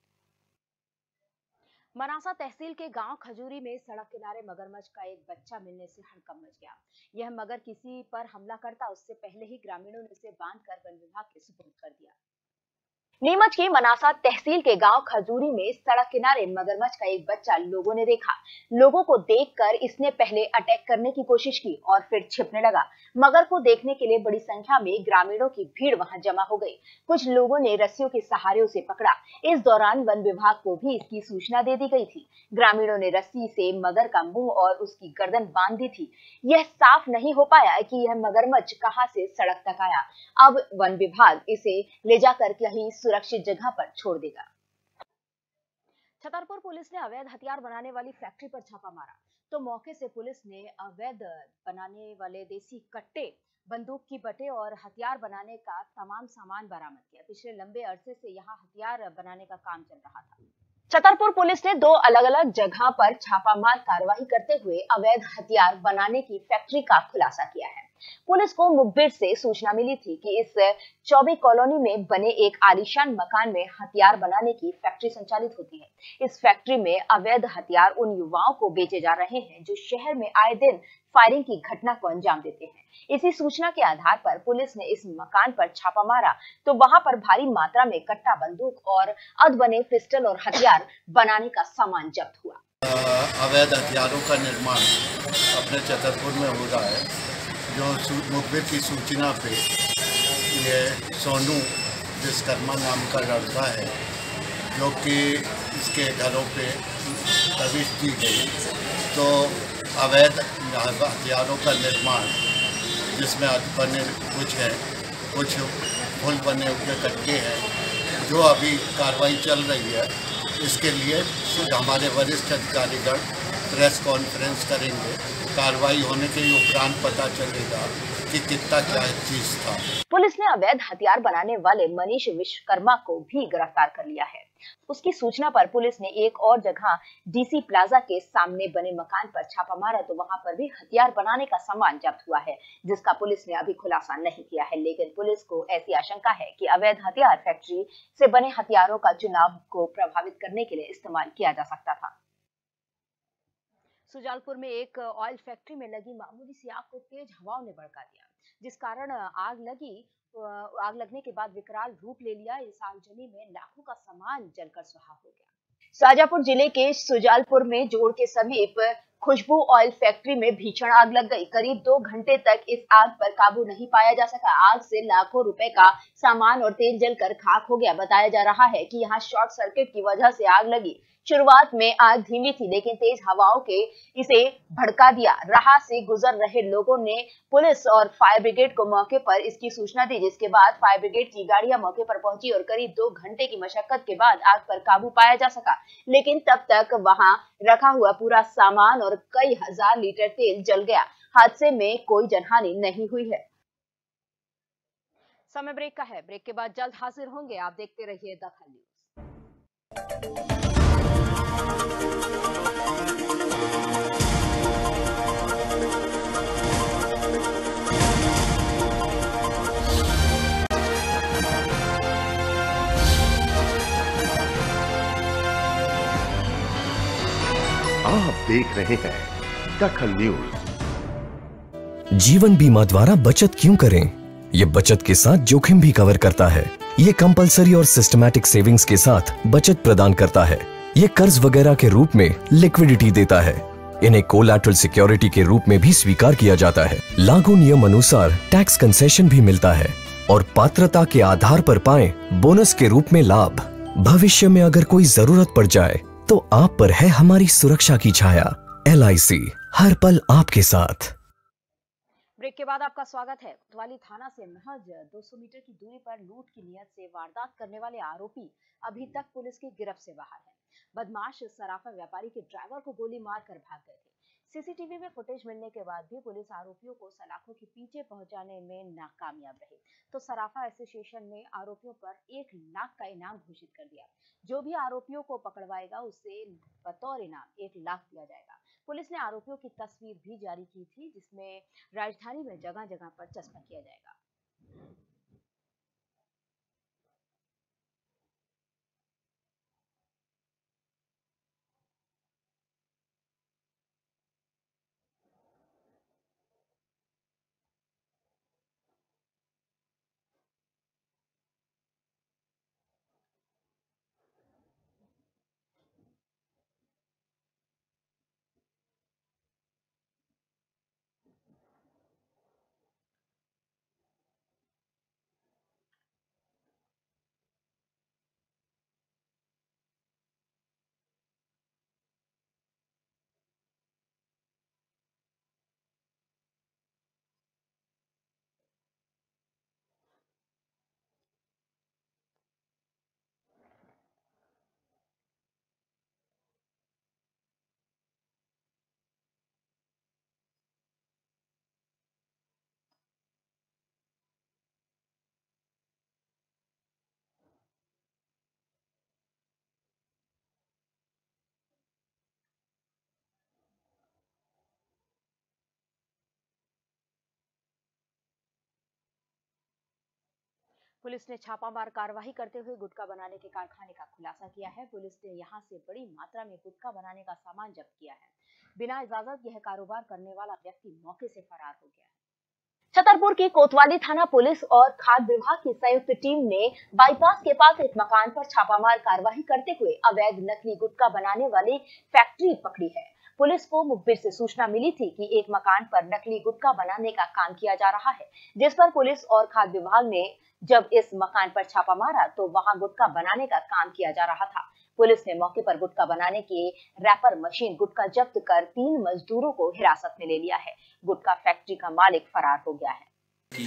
S3: मनासा तहसील के गांव खजूरी में सड़क किनारे मगरमच्छ का एक बच्चा मिलने से हड़कंप मच गया। यह मगर किसी पर हमला करता उससे पहले ही ग्रामीणों ने उसे बांधकर वन विभाग के सुपुर्द कर दिया। नीमच की मनासा तहसील के गांव खजूरी में सड़क किनारे मगरमच्छ का एक बच्चा लोगों ने देखा। लोगों को देखकर इसने पहले अटैक करने की कोशिश की और फिर छिपने लगा। मगर को देखने के लिए बड़ी संख्या में ग्रामीणों की भीड़ वहां जमा हो गई। कुछ लोगों ने रस्सियों के सहारे उसे पकड़ा। इस दौरान वन विभाग को भी इसकी सूचना दे दी गई थी। ग्रामीणों ने रस्सी से मगर का मुंह और उसकी गर्दन बांध दी थी। यह साफ नहीं हो पाया कि यह मगरमच्छ कहां से सड़क तक आया। अब वन विभाग इसे ले जाकर कहीं सुरक्षित जगह पर छोड़ देगा। छतरपुर पुलिस ने अवैध हथियार बनाने वाली फैक्ट्री पर छापा मारा तो मौके से पुलिस ने अवैध बनाने वाले देसी कट्टे, बंदूक की बटे और हथियार बनाने का तमाम सामान बरामद किया। पिछले लंबे अरसे से यहां हथियार बनाने का काम चल रहा था। छतरपुर पुलिस ने दो अलग अलग जगह पर छापामार कार्रवाई करते हुए अवैध हथियार बनाने की फैक्ट्री का खुलासा किया है। पुलिस को मुखबिर से सूचना मिली थी कि इस चौबे कॉलोनी में बने एक आलीशान मकान में हथियार बनाने की फैक्ट्री संचालित होती है। इस फैक्ट्री में अवैध हथियार उन युवाओं को बेचे जा रहे हैं जो शहर में आए दिन फायरिंग की घटना को अंजाम देते हैं। इसी सूचना के आधार पर पुलिस ने इस मकान पर छापा मारा तो वहां पर भारी मात्रा में कट्टा, बंदूक और अधबने पिस्टल और हथियार बनाने का सामान जब्त हुआ।
S2: अवैध हथियारों का निर्माण अपने छतरपुर में हो रहा है। जो मुखबिर की सूचना पे ये सोनू विश्वकर्मा नाम का लड़का है जो कि इसके घरों पे दबिश दी गई तो अवैध हथियारों का निर्माण जिसमें बने कुछ है, कुछ फुल बने हुए कट्टे हैं जो अभी कार्रवाई चल रही है। इसके लिए हमारे वरिष्ठ अधिकारीगण प्रेस कॉन्फ्रेंस करेंगे। कार्रवाई होने के उपरांत पता चलेगा कि कितना क्या चीज था।
S3: पुलिस ने अवैध हथियार बनाने वाले मनीष विश्वकर्मा को भी गिरफ्तार कर लिया है। उसकी सूचना पर पुलिस ने एक और जगह डीसी प्लाजा के सामने बने मकान पर छापा मारा तो वहां पर भी हथियार बनाने का सामान जब्त हुआ है, जिसका पुलिस ने अभी खुलासा नहीं किया है। लेकिन पुलिस को ऐसी आशंका है कि अवैध हथियार फैक्ट्री से बने हथियारों का चुनाव को प्रभावित करने के लिए इस्तेमाल किया जा सकता था। सुजालपुर में एक ऑयल फैक्ट्री में लगी मामूली सी आग को तेज हवाओं ने भड़का दिया, जिस कारण आग लगी आग लगने के बाद विकराल रूप ले लिया। इस आगजनी में लाखों का सामान जलकर सुहा हो गया। शाजापुर जिले के सुजालपुर में जोड़ के समीप खुशबू ऑयल फैक्ट्री में भीषण आग लग गई। करीब दो घंटे तक इस आग पर काबू नहीं पाया जा सका। आग से लाखों रुपए का सामान और तेल जलकर खाक हो गया। बताया जा रहा है कि यहाँ शॉर्ट सर्किट की वजह से आग लगी। शुरुआत में आग धीमी थी लेकिन तेज हवाओं के इसे भड़का दिया। राह से गुजर रहे लोगों ने पुलिस और फायर ब्रिगेड को मौके पर इसकी सूचना दी, जिसके बाद फायर ब्रिगेड की गाड़ियां मौके पर पहुंची और करीब दो घंटे की मशक्कत के बाद आग पर काबू पाया जा सका। लेकिन तब तक वहां रखा हुआ पूरा सामान और कई हजार लीटर तेल जल गया। हादसे में कोई जनहानि नहीं हुई है। समय ब्रेक का है। ब्रेक के बाद जल्द हाजिर होंगे। आप देखते रहिए दखल न्यूज।
S1: आप देख रहे हैं दखल न्यूज।
S7: जीवन बीमा द्वारा बचत क्यों करें? ये बचत के साथ जोखिम भी कवर करता है। ये कंपलसरी और सिस्टमैटिक सेविंग्स के साथ बचत प्रदान करता है। ये कर्ज वगैरह के रूप में लिक्विडिटी देता है। इन्हें कोलैटरल सिक्योरिटी के रूप में भी स्वीकार किया जाता है। लागू नियम अनुसार टैक्स कंसेशन भी मिलता है और पात्रता के आधार पर पाएं बोनस के रूप में लाभ। भविष्य में अगर कोई जरूरत पड़ जाए तो आप पर है हमारी सुरक्षा की छाया। एल आई सी हर पल आपके साथ।
S3: ब्रेक के बाद आपका स्वागत है। कोतवाली थाना से महज दो सौ मीटर की दूरी पर लूट की नियत से वारदात करने वाले आरोपी अभी तक पुलिस की गिरफ्त से बाहर है। बदमाश सराफा व्यापारी के ड्राइवर को गोली मारकर भाग गए थे। सीसीटीवी में फुटेज मिलने के बाद भी पुलिस आरोपियों को सलाखों के पीछे पहुंचाने में नाकामयाब रही, तो सराफा एसोसिएशन ने आरोपियों पर एक लाख का इनाम घोषित कर दिया। जो भी आरोपियों को पकड़वाएगा उसे बतौर इनाम एक लाख दिया जाएगा। पुलिस ने आरोपियों की तस्वीर भी जारी की थी, जिसमें राजधानी में जगह जगह पर चस्पा किया जाएगा। पुलिस ने छापामार कार्रवाई करते हुए गुटखा बनाने के कारखाने का खुलासा किया है। पुलिस ने यहां से बड़ी मात्रा में गुटखा बनाने का सामान जब्त किया है। बिना इजाजत यह कारोबार करने वाला व्यक्ति मौके से फरार हो गया है। छतरपुर की कोतवाली थाना पुलिस और खाद्य विभाग की संयुक्त टीम ने बाईपास के पास एक मकान पर छापामार कार्रवाई करते हुए अवैध नकली गुटखा बनाने वाली फैक्ट्री पकड़ी है। पुलिस को मुखबिर से सूचना मिली थी कि एक मकान पर नकली गुटखा बनाने का काम किया जा रहा है, जिस पर पुलिस और खाद्य विभाग ने जब इस मकान पर छापा मारा तो वहां गुटखा बनाने का काम किया जा रहा था। पुलिस ने मौके पर गुटखा बनाने के रैपर मशीन गुटखा जब्त कर तीन मजदूरों को हिरासत में ले लिया है। गुटखा फैक्ट्री का मालिक फरार हो गया है।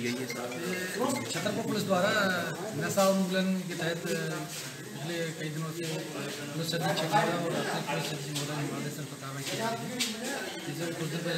S4: छतरपुर पुलिस द्वारा नशा उन्मूलन के तहत पिछले कई दिनों से पुलिस अधीक्षक और पुलिस निर्देशन पर कार्रवाई की जा रही है। जिसमें कुछ दिन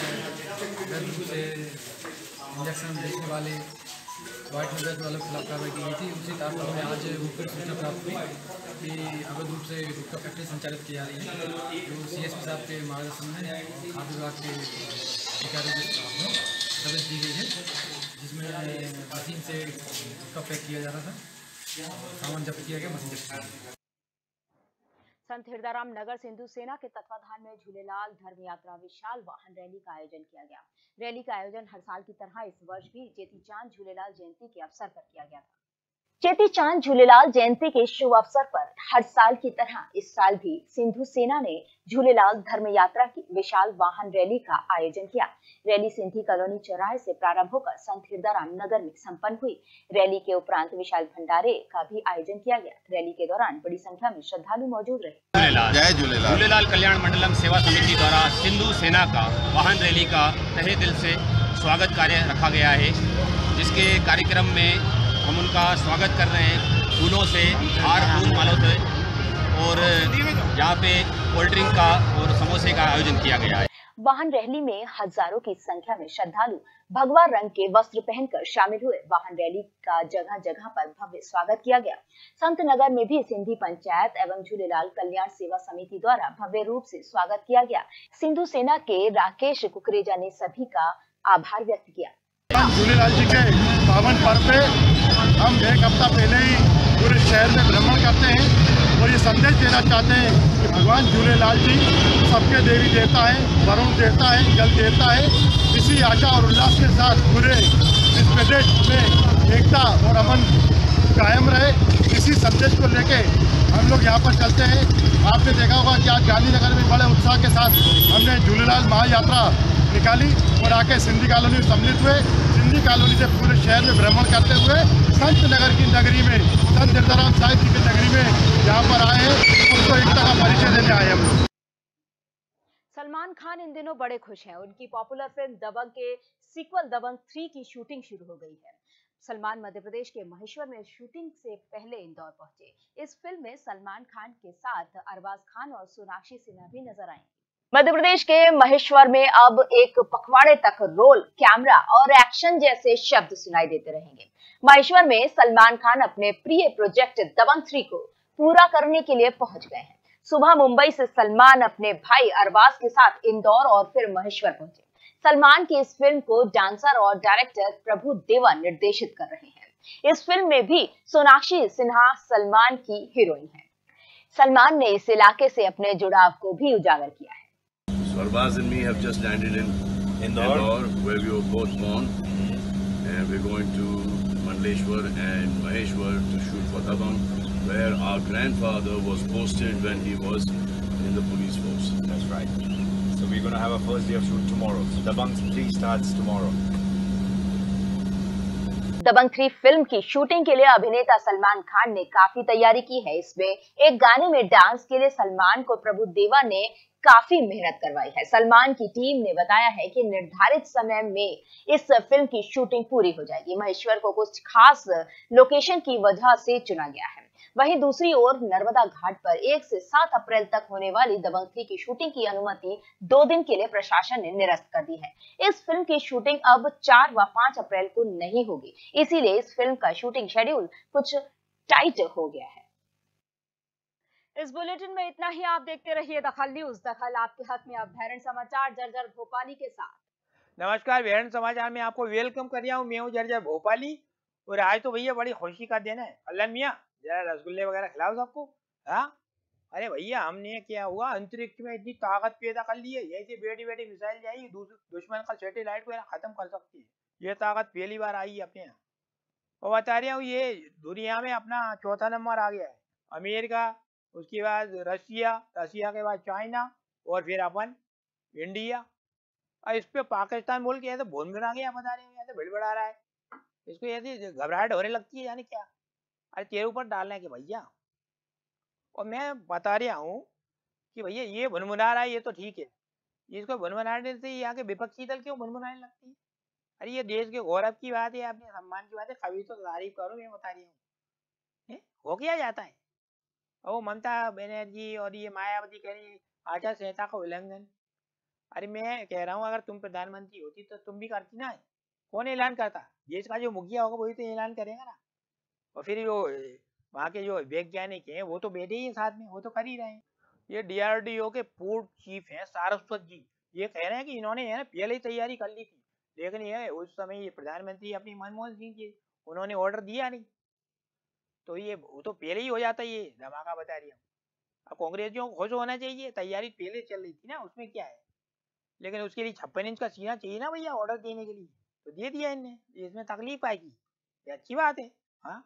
S4: पहले से इंजेक्शन बेचने वाले वाइट नजर वालों के खिलाफ कार्रवाई की गई थी। उसी कारण पर हमें आज मुख्य सूचना प्राप्त हुई कि अवैध रूप से गुटखा फैक्ट्री संचालित की जा रही है। जो सी एस पी साहब के मार्गदर्शन में और खाद्य विभाग के अधिकारियों को सर्विस दी गई है, जिसमें मशीन से गुटखा पैक किया जा रहा था। सामान जब्त किया गया, मशीन जब्त किया गया।
S3: संत हिरदाराम नगर सिंधु सेना के तत्वाधान में झूलेलाल धर्म यात्रा विशाल वाहन रैली का आयोजन किया गया। रैली का आयोजन हर साल की तरह इस वर्ष भी चेती चांद झूलेलाल जयंती के अवसर पर किया गया था। चेती चांद झूलेलाल जयंती के शुभ अवसर पर हर साल की तरह इस साल भी सिंधु सेना ने झूलेलाल धर्म यात्रा की विशाल वाहन रैली का आयोजन किया। रैली सिंधी कॉलोनी चौराहे से प्रारंभ होकर संत हिरदाराम नगर में संपन्न हुई। रैली के उपरांत विशाल भंडारे का भी आयोजन किया गया। रैली के दौरान बड़ी संख्या में श्रद्धालु मौजूद रहे।
S5: जय झूलेलाल। झूलेलाल कल्याण मंडलम सेवा समिति द्वारा सिंधु सेना का वाहन रैली का तहे दिल से स्वागत कार्य रखा गया है, जिसके कार्यक्रम में हम उनका स्वागत कर रहे हैं फूलों से, हार फूल मालों से, और यहाँ पे कोल्ड ड्रिंक का और समोसे का आयोजन किया गया है।
S3: वाहन रैली में हजारों की संख्या में श्रद्धालु भगवा रंग के वस्त्र पहनकर शामिल हुए। वाहन रैली का जगह जगह पर भव्य स्वागत किया गया। संत नगर में भी सिंधी पंचायत एवं झूलेलाल कल्याण सेवा समिति द्वारा भव्य रूप से स्वागत किया गया। सिंधु सेना के राकेश कुकरेजा ने सभी का आभार व्यक्त किया।
S6: झूलेलाल जी के पावन पर्व पे हम एक हफ्ता पहले ही पूरे शहर में भ्रमण करते हैं और ये संदेश देना चाहते हैं कि भगवान झूलेलाल जी सबके देवी देवता है, वरुण देवता है, जल देवता है। इसी आशा और उल्लास के साथ पूरे इस प्रदेश में एकता और अमन कायम रहे, इसी संदेश को लेके हम हम लोग यहाँ पर चलते हैं। आपने देखा होगा कि आज गांधीनगर में बड़े उत्साह के साथ हमने झूलेलाल महायात्रा निकाली और आके सिंधी कॉलोनी में सम्मिलित हुए। सिंधी कॉलोनी से पूरे शहर में भ्रमण करते हुए संत नगर की नगरी में, संत तीर्थराम साहिब जी की नगरी में यहाँ पर आए हैं, उनको एकता का परिचय देने आए हम लोग।
S3: सलमान खान इन दिनों बड़े खुश हैं। उनकी पॉपुलर फिल्म दबंग के सीक्वल दबंग थ्री की शूटिंग शुरू हो गई है। सलमान मध्य प्रदेश के महेश्वर में शूटिंग से पहले इंदौर पहुंचे। इस फिल्म में सलमान खान के साथ अरबाज खान और सोनाक्षी सिन्हा भी नजर आएंगी। मध्य प्रदेश के महेश्वर में अब एक पखवाड़े तक रोल, कैमरा और एक्शन जैसे शब्द सुनाई देते रहेंगे। महेश्वर में सलमान खान अपने प्रिय प्रोजेक्ट दबंग थ्री को पूरा करने के लिए पहुंच गए हैं। सुबह मुंबई से सलमान अपने भाई अरबाज के साथ इंदौर और फिर महेश्वर पहुंचे। सलमान की इस फिल्म को डांसर और डायरेक्टर प्रभु देवा निर्देशित कर रहे हैं। इस फिल्म में भी सोनाक्षी सिन्हा सलमान की हीरोइन है। सलमान ने इस इलाके से अपने जुड़ाव को भी उजागर किया है।
S8: So Arbaz and me have just landed in Indore, where we were both born, and we're going to Mandleshwar and Maheshwar to shoot for Dabang, where our grandfather was posted when he was in the police force.
S11: That's right. So we're going to have a first day of shoot tomorrow. So Dabang three starts tomorrow.
S3: Dabangg three film की shooting के लिए अभिनेता सलमान खान ने काफी तैयारी की है। इसमें एक गाने में डांस के लिए सलमान को प्रभु देवा ने काफी मेहनत करवाई है। सलमान की टीम ने बताया है कि निर्धारित समय में इस फिल्म की शूटिंग पूरी हो जाएगी। महेश्वर को कुछ खास लोकेशन की वजह से चुना गया है। वहीं दूसरी ओर नर्मदा घाट पर एक से सात अप्रैल तक होने वाली दबंग थ्री की शूटिंग की अनुमति दो दिन के लिए प्रशासन ने निरस्त कर दी है। इस फिल्म की शूटिंग अब चार व पाँच अप्रैल को नहीं होगी, इसीलिए इस फिल्म का शूटिंग शेड्यूल कुछ टाइट हो गया है। इस बुलेटिन में इतना ही। आप देखते रहिए दखल न्यूज। दखल आपके हक में। अब भैरण समाचार जर्जर भोपाली के साथ।
S12: नमस्कार, भैरण समाचार में आपको वेलकम कर रहा हूँ। मैं हूँ जर्जर भोपाली और आज तो भैया बड़ी खुशी का दिन है। अल्लाह मियाँ जरा रसगुल्ले वगैरह खिलाओ सबको। हाँ, अरे भैया हमने क्या हुआ, अंतरिक्ष में इतनी ताकत पैदा कर ली है, ऐसे बेटी बेटी मिसाइल जाएगी दुश्मन का सैटेलाइट को खत्म कर सकती है। ये ताकत पहली बार आई है अपने यहाँ। और बता रहा हूँ ये दुनिया में अपना चौथा नंबर आ गया है। अमेरिका, उसके बाद रशिया, रशिया के बाद चाइना और फिर अपन इंडिया। और इस पे पाकिस्तान मुल्क ऐसे भून भुना गया, बता रहे हो ऐसे बड़बड़ा रहा है। इसको ऐसी घबराहट होने लगती है, यानी क्या। अरे तेरे ऊपर डालना है कि भैया। और मैं बता रहा हूँ कि भैया ये भुनभुना रहा है, ये तो ठीक है। इसको भुनभुनाने से यहाँ के विपक्षी दल क्यों भुनभुनाने लगती है। अरे ये देश के गौरव की बात है, अपने सम्मान की बात है। कभी तो तारीफ करो, मैं बता रही हूँ। हो क्या जाता है। और ममता बनर्जी और ये मायावती कह रही है आचार संहिता का उल्लंघन। अरे मैं कह रहा हूँ अगर तुम प्रधानमंत्री होती तो तुम भी करती ना। कौन ऐलान करता? देश का जो मुखिया होगा वही तो ऐलान करेगा ना। और फिर वो वहाँ के जो वैज्ञानिक हैं वो तो बैठे ही साथ में, वो तो कर ही रहे हैं। ये डी आर डी ओ के पूर्व चीफ हैं सारस्वत जी, ये कह रहे हैं कि इन्होंने है ना पहले ही तैयारी कर ली थी, लेकिन ये उस समय ये प्रधानमंत्री अपनी मनमोहन सिंह जी उन्होंने ऑर्डर दिया नहीं, तो ये वो तो पहले ही हो जाता। ये धमाका बता रही हूँ। अब कांग्रेसियों को खुश होना चाहिए, तैयारी पहले चल रही थी ना, उसमें क्या है। लेकिन उसके लिए छप्पन इंच का सीना चाहिए ना भैया ऑर्डर देने के लिए, तो दे दिया इनने। इसमें तकलीफ आएगी, ये अच्छी बात है। हाँ,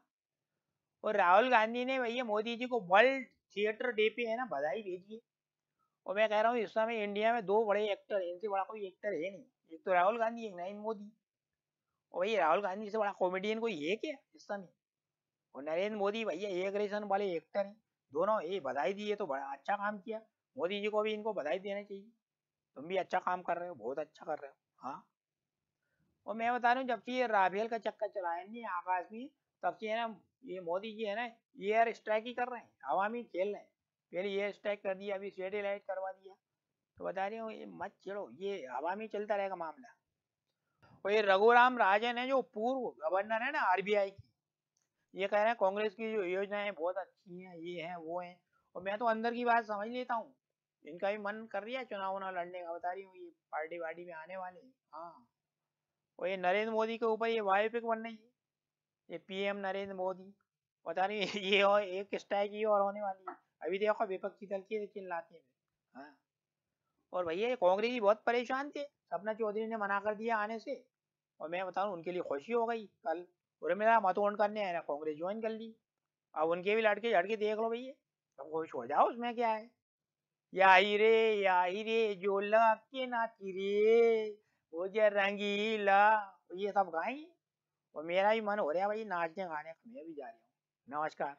S12: और राहुल गांधी ने भैया मोदी जी को वर्ल्ड थिएटर डे पे है ना बधाई भेजी है। और मैं कह रहा हूँ इस समय इंडिया में दो बड़े एक्टर हैं, इनसे बड़ा कोई एक्टर है नहीं। एक तो राहुल गांधी, एक नरेंद्र मोदी। और भैया राहुल गांधी से बड़ा कॉमेडियन कोई है क्या इस समय। और नरेंद्र मोदी भैया एग्रेशन वाले एक्टर हैं दोनों। ये बधाई दी है तो बड़ा अच्छा काम किया। मोदी जी को भी इनको बधाई देना चाहिए। तुम भी अच्छा काम कर रहे हो, बहुत अच्छा कर रहे हो। हाँ, और मैं बता रहा हूँ जब से ये राफेल का चक्कर चलाया नहीं आकाश में, तब से है ना ये मोदी जी है ना एयर स्ट्राइक ही कर रहे हैं, हवा में खेल रहे हैं। पहले एयर स्ट्राइक कर दिया, अभी सैटेलाइट करवा दिया। तो बता रही हूँ ये मत छेड़ो, ये हवा में चलता रहेगा मामला। और ये रघुराम राजन है जो पूर्व गवर्नर है ना आर बी आई की, ये कह रहे हैं कांग्रेस की जो योजनाएं बहुत अच्छी हैं, ये हैं वो हैं। और मैं तो अंदर की बात समझ लेता हूँ, इनका भी मन कर रहा है चुनाव उनाव लड़ने का। बता रही हूँ ये पार्टी वार्टी में आने वाले। हाँ, और ये नरेंद्र मोदी के ऊपर ये बायोपिक बन रही है, ये पी एम नरेंद्र मोदी। बता रही है ये और एक स्ट्राइक ये और होने वाली है। अभी देखो विपक्षी दल के चिल्लाते हैं। हाँ, और भैया ये कांग्रेस जी बहुत परेशान थे, सपना चौधरी ने मना कर दिया आने से। और मैं बताऊँ उनके लिए खुशी हो गई कल, और मेरा मतोड़ करने आया ना कांग्रेस ज्वाइन कर ली। अब उनके भी लड़के झड़के देख लो भैया। सब खुश हो जाओ, उसमें क्या है। याही रे याही रे जो लगे नाची रे वो जे रंगीला, ये सब गाएंगे और मेरा भी मन हो रहा है भाई नाचने गाने का, मैं भी जा रही हूँ। नमस्कार।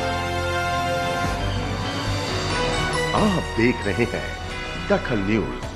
S1: आप देख रहे हैं दखल न्यूज।